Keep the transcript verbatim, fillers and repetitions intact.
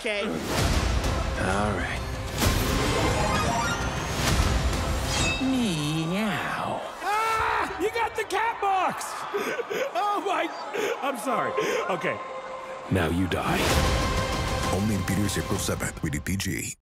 Okay. All right. Meow. Ah! You got the cat box! Oh my... I'm sorry. Okay. Now you die. Only in theaters April seventh, rated P G.